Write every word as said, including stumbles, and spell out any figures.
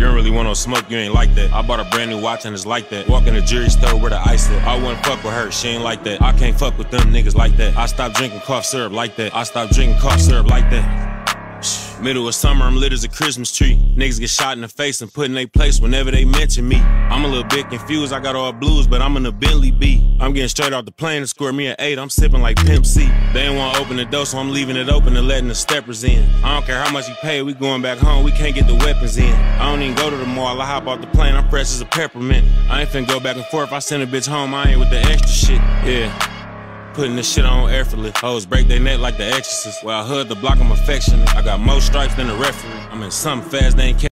don't really want no smoke, you ain't like that. I bought a brand new watch and it's like that. Walk in the jewelry store where the ice at. I wouldn't fuck with her, she ain't like that. I can't fuck with them niggas like that. I stopped drinking cough syrup like that. I stopped drinking cough syrup like that. Middle of summer, I'm lit as a Christmas tree. Niggas get shot in the face and put in they place whenever they mention me. I'm a little bit confused, I got all blues, but I'm in a Bentley B. I'm getting straight off the plane to score me an eight, I'm sipping like Pimp C. They ain't wanna open the door, so I'm leaving it open and letting the steppers in. I don't care how much you pay, we going back home, we can't get the weapons in. I don't even go to the mall, I hop off the plane, I'm fresh as a peppermint. I ain't finna go back and forth, I send a bitch home, I ain't with the extra shit, yeah. Putting this shit on effortless. Hoes break their neck like the Exorcist. While I hood the block, I'm affectionate. I got more stripes than the referee. I'm in something fast, they ain't catch